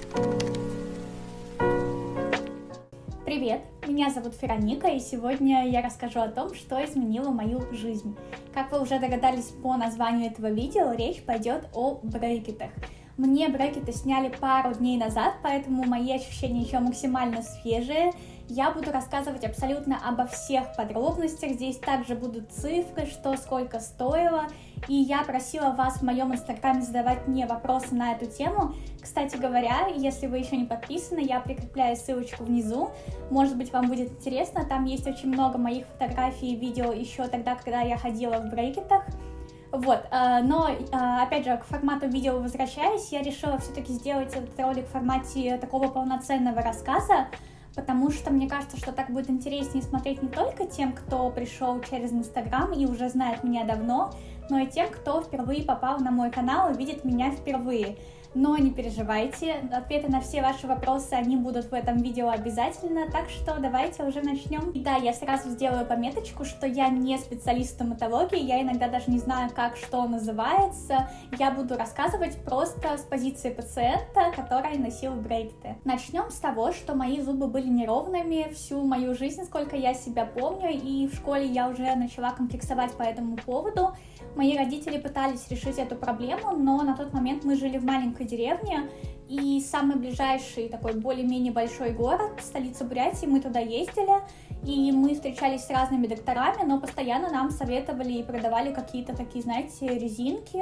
Привет, меня зовут Вероника, и сегодня я расскажу о том, что изменило мою жизнь. Как вы уже догадались по названию этого видео, речь пойдет о брекетах. Мне брекеты сняли пару дней назад, поэтому мои ощущения еще максимально свежие. Я буду рассказывать абсолютно обо всех подробностях, здесь также будут цифры, что сколько стоило. И я просила вас в моем инстаграме задавать мне вопросы на эту тему. Кстати говоря, если вы еще не подписаны, я прикрепляю ссылочку внизу. Может быть, вам будет интересно, там есть очень много моих фотографий и видео еще тогда, когда я ходила в брекетах. Вот, но, опять же, к формату видео возвращаясь, я решила все-таки сделать этот ролик в формате такого полноценного рассказа, потому что мне кажется, что так будет интереснее смотреть не только тем, кто пришел через Инстаграм и уже знает меня давно, но и тем, кто впервые попал на мой канал и видит меня впервые. Но не переживайте, ответы на все ваши вопросы, они будут в этом видео обязательно, так что давайте уже начнем. И да, я сразу сделаю пометочку, что я не специалист в стоматологии, я иногда даже не знаю, как что называется. Я буду рассказывать просто с позиции пациента, который носил брекеты. Начнем с того, что мои зубы были неровными всю мою жизнь, сколько я себя помню, и в школе я уже начала комплексовать по этому поводу. Мои родители пытались решить эту проблему, но на тот момент мы жили в маленькой деревне, и самый ближайший такой более-менее большой город, столица Бурятии, мы туда ездили, и мы встречались с разными докторами, но постоянно нам советовали и продавали какие-то такие, знаете, резинки,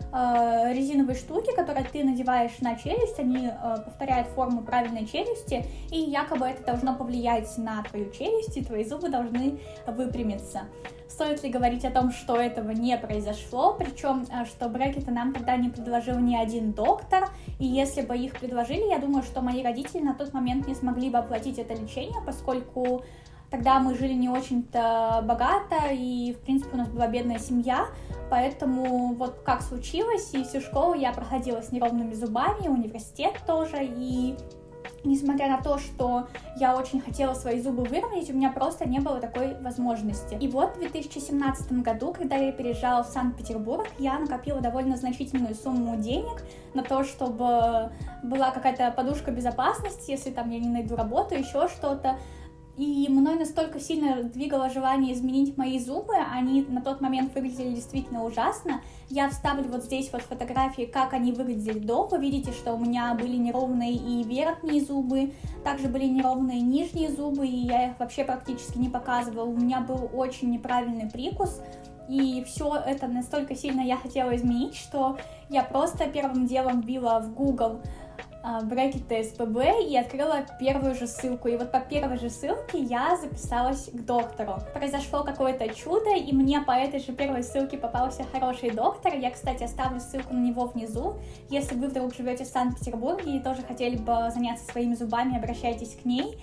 резиновые штуки, которые ты надеваешь на челюсть, они повторяют форму правильной челюсти, и якобы это должно повлиять на твою челюсть, и твои зубы должны выпрямиться. Стоит ли говорить о том, что этого не произошло, причем, что брекеты нам тогда не предложил ни один доктор, и если бы их предложили, я думаю, что мои родители на тот момент не смогли бы оплатить это лечение, поскольку тогда мы жили не очень-то богато, и, в принципе, у нас была бедная семья, поэтому вот как случилось, и всю школу я проходила с неровными зубами, университет тоже, и несмотря на то, что я очень хотела свои зубы выровнять, у меня просто не было такой возможности. И вот в 2017 году, когда я переезжала в Санкт-Петербург, я накопила довольно значительную сумму денег на то, чтобы была какая-то подушка безопасности, если там я не найду работу, еще что-то. И мной настолько сильно двигало желание изменить мои зубы, они на тот момент выглядели действительно ужасно. Я вставлю вот здесь вот фотографии, как они выглядели до. Вы видите, что у меня были неровные и верхние зубы, также были неровные нижние зубы, и я их вообще практически не показывала. У меня был очень неправильный прикус, и все это настолько сильно я хотела изменить, что я просто первым делом вбила в Google брекеты СПБ и открыла первую же ссылку. И вот по первой же ссылке я записалась к доктору. Произошло какое-то чудо, и мне по этой же первой ссылке попался хороший доктор. Я, кстати, оставлю ссылку на него внизу. Если вы вдруг живете в Санкт-Петербурге и тоже хотели бы заняться своими зубами, обращайтесь к ней.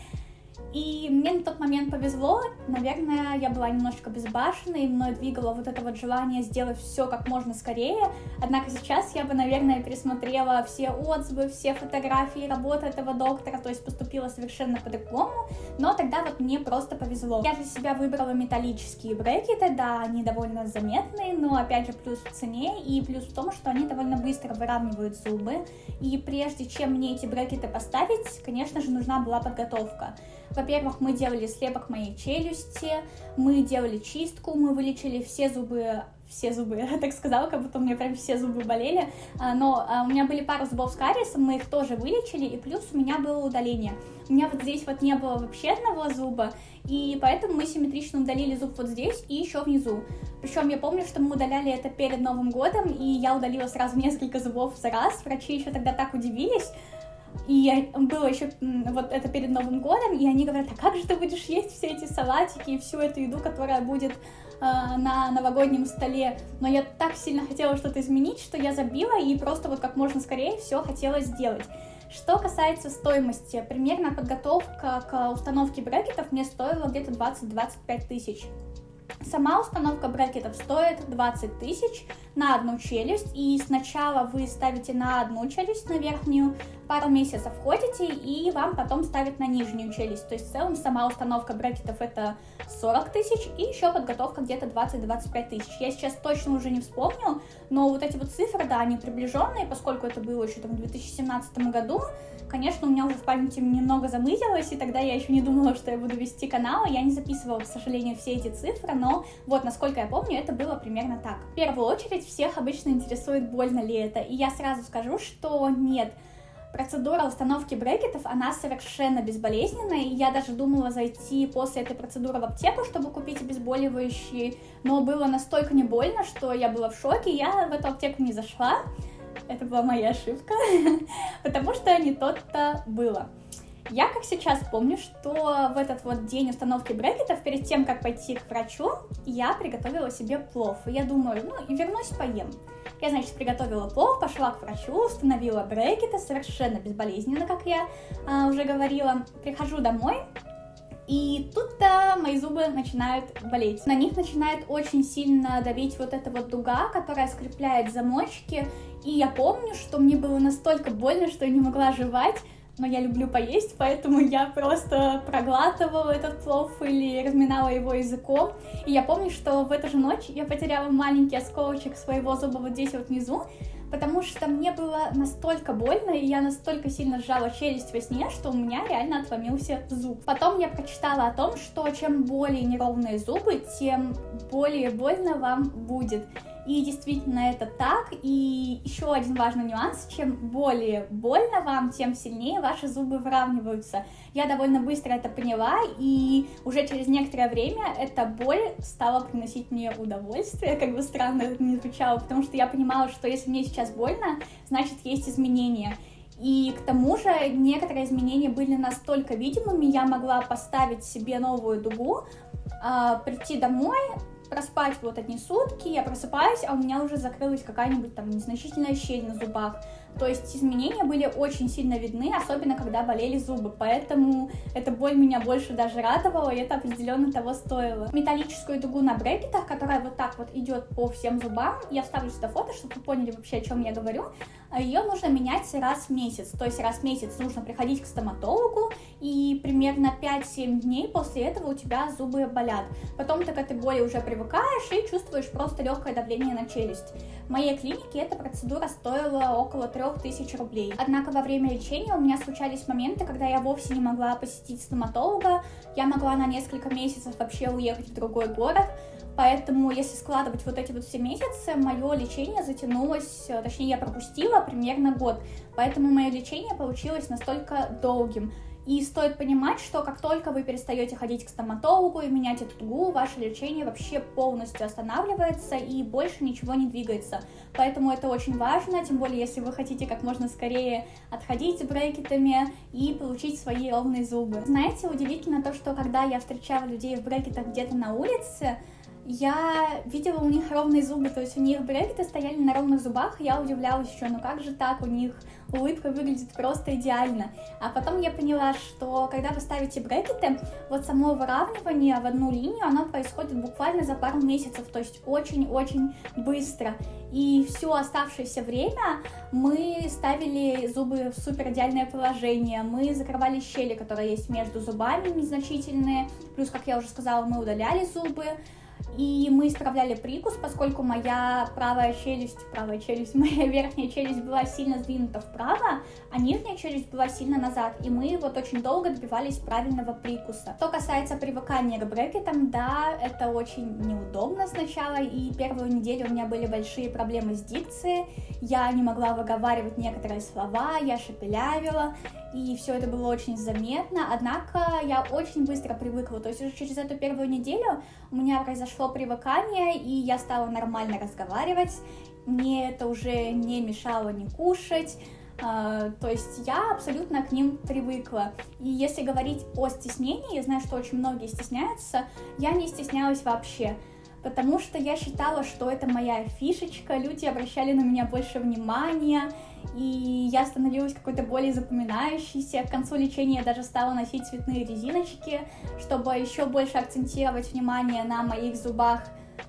И мне на тот момент повезло, наверное, я была немножечко безбашенной, и мной двигало вот это вот желание сделать все как можно скорее. Однако сейчас я бы, наверное, пересмотрела все отзывы, все фотографии работы этого доктора, то есть поступила совершенно по-другому, но тогда вот мне просто повезло. Я для себя выбрала металлические брекеты, да, они довольно заметные, но опять же плюс в цене и плюс в том, что они довольно быстро выравнивают зубы, и прежде чем мне эти брекеты поставить, конечно же, нужна была подготовка. Во-первых, мы делали слепок моей челюсти, мы делали чистку, мы вылечили все зубы, я так сказала, как будто у меня прям все зубы болели, но у меня были пару зубов с кариесом, мы их тоже вылечили, и плюс у меня было удаление. У меня вот здесь вот не было вообще одного зуба, и поэтому мы симметрично удалили зуб вот здесь и еще внизу. Причем я помню, что мы удаляли это перед Новым годом, и я удалила сразу несколько зубов за раз, врачи еще тогда так удивились. И было еще вот это перед Новым годом, и они говорят: а как же ты будешь есть все эти салатики и всю эту еду, которая будет на новогоднем столе? Но я так сильно хотела что-то изменить, что я забила и просто вот как можно скорее все хотела сделать. Что касается стоимости, примерно подготовка к установке брекетов мне стоила где-то 20-25 тысяч. Сама установка брекетов стоит 20 тысяч, на одну челюсть, и сначала вы ставите на одну челюсть, на верхнюю, пару месяцев ходите, и вам потом ставят на нижнюю челюсть. То есть в целом сама установка брекетов это 40 тысяч, и еще подготовка где-то 20-25 тысяч. Я сейчас точно уже не вспомню, но вот эти вот цифры, да, они приближенные, поскольку это было еще там в 2017 году. Конечно, у меня уже в памяти немного замызилось, и тогда я еще не думала, что я буду вести канал, я не записывала, к сожалению, все эти цифры, но вот, насколько я помню, это было примерно так. В первую очередь, всех обычно интересует, больно ли это, и я сразу скажу, что нет. Процедура установки брекетов, она совершенно безболезненная, и я даже думала зайти после этой процедуры в аптеку, чтобы купить обезболивающие, но было настолько не больно, что я была в шоке, я в эту аптеку не зашла. Это была моя ошибка, потому что не то-то было. Я, как сейчас, помню, что в этот вот день установки брекетов, перед тем, как пойти к врачу, я приготовила себе плов. И я думаю, ну, и вернусь, поем. Я, значит, приготовила плов, пошла к врачу, установила брекеты, совершенно безболезненно, как я уже говорила. Прихожу домой, и тут-то мои зубы начинают болеть. На них начинает очень сильно давить вот эта вот дуга, которая скрепляет замочки. И я помню, что мне было настолько больно, что я не могла жевать, но я люблю поесть, поэтому я просто проглатывала этот плов или разминала его языком. И я помню, что в эту же ночь я потеряла маленький осколочек своего зуба вот здесь вот внизу, потому что мне было настолько больно, и я настолько сильно сжала челюсть во сне, что у меня реально отломился зуб. Потом я прочитала о том, что чем более неровные зубы, тем более больно вам будет. И действительно это так. И еще один важный нюанс: чем более больно вам, тем сильнее ваши зубы выравниваются. Я довольно быстро это поняла, и уже через некоторое время эта боль стала приносить мне удовольствие, как бы странно это ни звучало, потому что я понимала, что если мне сейчас больно, значит есть изменения. И к тому же некоторые изменения были настолько видимыми, я могла поставить себе новую дугу, прийти домой, проспать вот одни сутки, я просыпаюсь, а у меня уже закрылась какая-нибудь там незначительная щель на зубах. То есть изменения были очень сильно видны, особенно когда болели зубы, поэтому эта боль меня больше даже радовала, и это определенно того стоило. Металлическую дугу на брекетах, которая вот так вот идет по всем зубам, я вставлю сюда фото, чтобы вы поняли вообще, о чем я говорю. Ее нужно менять раз в месяц, то есть раз в месяц нужно приходить к стоматологу, и примерно 5-7 дней после этого у тебя зубы болят. Потом ты к этой боли уже привыкаешь и чувствуешь просто легкое давление на челюсть. В моей клинике эта процедура стоила около 3000 рублей. Однако во время лечения у меня случались моменты, когда я вовсе не могла посетить стоматолога, я могла на несколько месяцев вообще уехать в другой город. Поэтому, если складывать вот эти вот все месяцы, мое лечение затянулось, точнее, я пропустила примерно год. Поэтому мое лечение получилось настолько долгим. И стоит понимать, что как только вы перестаете ходить к стоматологу и менять эту дугу, ваше лечение вообще полностью останавливается и больше ничего не двигается. Поэтому это очень важно, тем более, если вы хотите как можно скорее отходить с брекетами и получить свои ровные зубы. Знаете, удивительно то, что когда я встречала людей в брекетах где-то на улице, я видела у них ровные зубы, то есть у них брекеты стояли на ровных зубах, и я удивлялась еще, ну как же так, у них улыбка выглядит просто идеально. А потом я поняла, что когда вы ставите брекеты, вот само выравнивание в одну линию, оно происходит буквально за пару месяцев, то есть очень-очень быстро. И все оставшееся время мы ставили зубы в супер идеальное положение, мы закрывали щели, которые есть между зубами, незначительные, плюс, как я уже сказала, мы удаляли зубы. И мы исправляли прикус, поскольку моя правая челюсть, моя верхняя челюсть была сильно сдвинута вправо, а нижняя челюсть была сильно назад, и мы вот очень долго добивались правильного прикуса. Что касается привыкания к брекетам, да, это очень неудобно сначала, и первую неделю у меня были большие проблемы с дикцией, я не могла выговаривать некоторые слова, я шепелявила, и все это было очень заметно, однако я очень быстро привыкла, то есть уже через эту первую неделю у меня произошло привыкание, и я стала нормально разговаривать, мне это уже не мешало не кушать, то есть я абсолютно к ним привыкла. И если говорить о стеснении, я знаю, что очень многие стесняются, я не стеснялась вообще, потому что я считала, что это моя фишечка, люди обращали на меня больше внимания, и я становилась какой-то более запоминающейся. К концу лечения я даже стала носить цветные резиночки, чтобы еще больше акцентировать внимание на моих зубах.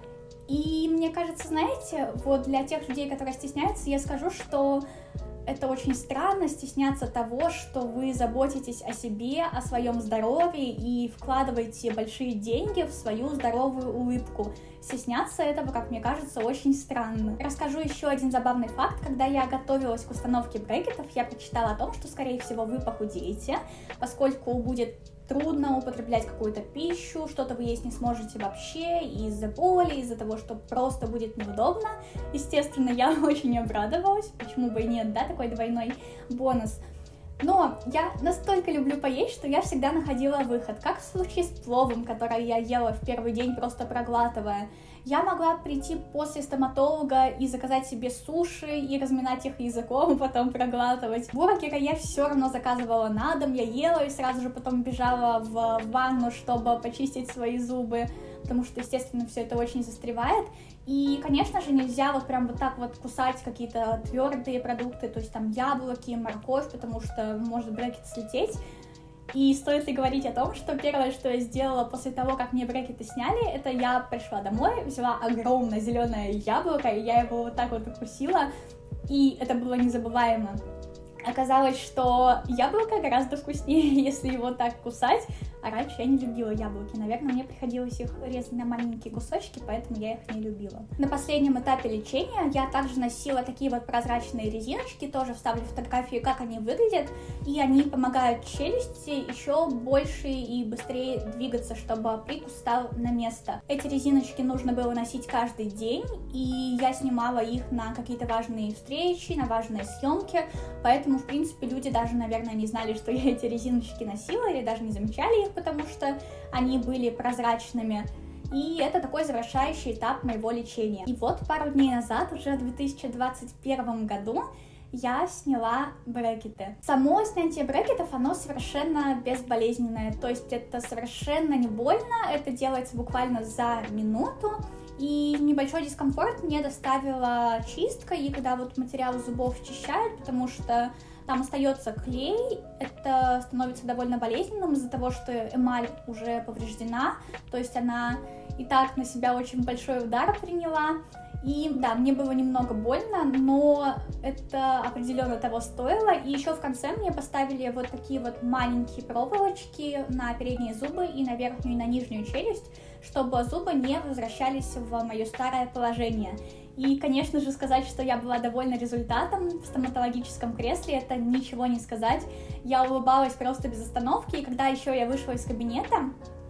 И мне кажется, знаете, вот для тех людей, которые стесняются, я скажу, что это очень странно стесняться того, что вы заботитесь о себе, о своем здоровье и вкладываете большие деньги в свою здоровую улыбку. Стесняться этого, как мне кажется, очень странно. Расскажу еще один забавный факт. Когда я готовилась к установке брекетов, я прочитала о том, что, скорее всего, вы похудеете, поскольку будет трудно употреблять какую-то пищу, что-то вы есть не сможете вообще из-за боли, из-за того, что просто будет неудобно. Естественно, я очень обрадовалась, почему бы и нет, да, такой двойной бонус. Но я настолько люблю поесть, что я всегда находила выход, как в случае с пловом, который я ела в первый день, просто проглатывая. Я могла прийти после стоматолога и заказать себе суши и разминать их языком, потом проглатывать. Бургеры я все равно заказывала на дом, я ела и сразу же потом бежала в ванну, чтобы почистить свои зубы, потому что, естественно, все это очень застревает. И, конечно же, нельзя вот прям вот так вот кусать какие-то твердые продукты, то есть там яблоки, морковь, потому что может брекет слететь. И стоит ли говорить о том, что первое, что я сделала после того, как мне брекеты сняли, это я пришла домой, взяла огромное зеленое яблоко, и я его вот так вот укусила, и это было незабываемо. Оказалось, что яблоко гораздо вкуснее, если его так кусать, а раньше я не любила яблоки. Наверное, мне приходилось их резать на маленькие кусочки, поэтому я их не любила. На последнем этапе лечения я также носила такие вот прозрачные резиночки, тоже вставлю фотографии, как они выглядят, и они помогают челюсти еще больше и быстрее двигаться, чтобы прикус стал на место. Эти резиночки нужно было носить каждый день, и я снимала их на какие-то важные встречи, на важные съемки, поэтому, в принципе, люди даже, наверное, не знали, что я эти резиночки носила, или даже не замечали их, потому что они были прозрачными. И это такой завершающий этап моего лечения. И вот пару дней назад, уже в 2021 году, я сняла брекеты. Само снятие брекетов, оно совершенно безболезненное, то есть это совершенно не больно, это делается буквально за минуту. И небольшой дискомфорт мне доставила чистка, и когда вот материал зубов счищают, потому что там остается клей, это становится довольно болезненным из-за того, что эмаль уже повреждена, то есть она и так на себя очень большой удар приняла. И да, мне было немного больно, но это определенно того стоило. И еще в конце мне поставили вот такие вот маленькие проволочки на передние зубы и на верхнюю и на нижнюю челюсть, чтобы зубы не возвращались в мое старое положение. И, конечно же, сказать, что я была довольна результатом в стоматологическом кресле, это ничего не сказать. Я улыбалась просто без остановки, и когда еще я вышла из кабинета,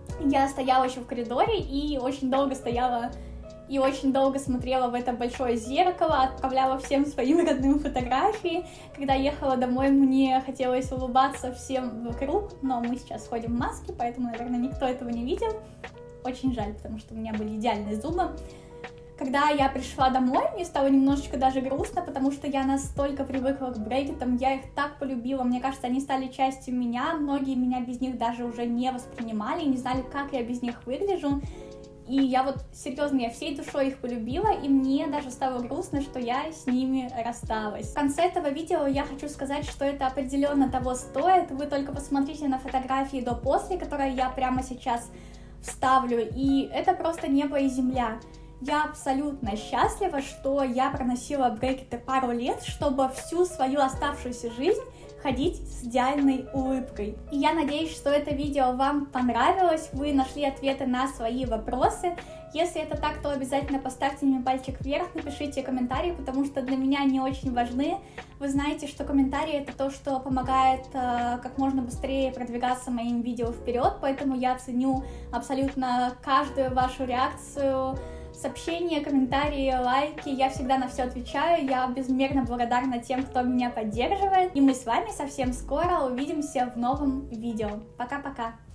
я стояла еще в коридоре и очень долго стояла и очень долго смотрела в это большое зеркало, отправляла всем своим родным фотографии. Когда ехала домой, мне хотелось улыбаться всем вокруг, но мы сейчас ходим в маске, поэтому, наверное, никто этого не видел. Очень жаль, потому что у меня были идеальные зубы. Когда я пришла домой, мне стало немножечко даже грустно, потому что я настолько привыкла к брекетам, я их так полюбила, мне кажется, они стали частью меня, многие меня без них даже уже не воспринимали, не знали, как я без них выгляжу. И я вот, серьезно, я всей душой их полюбила, и мне даже стало грустно, что я с ними рассталась. В конце этого видео я хочу сказать, что это определенно того стоит. Вы только посмотрите на фотографии до-после, которые я прямо сейчас вставлю, и это просто небо и земля. Я абсолютно счастлива, что я проносила брекеты пару лет, чтобы всю свою оставшуюся жизнь ходить с идеальной улыбкой. И я надеюсь, что это видео вам понравилось, вы нашли ответы на свои вопросы. Если это так, то обязательно поставьте мне пальчик вверх, напишите комментарии, потому что для меня они очень важны. Вы знаете, что комментарии — это то, что помогает как можно быстрее продвигаться моим видео вперед, поэтому я ценю абсолютно каждую вашу реакцию, сообщения, комментарии, лайки, я всегда на все отвечаю, я безмерно благодарна тем, кто меня поддерживает, и мы с вами совсем скоро увидимся в новом видео. Пока-пока!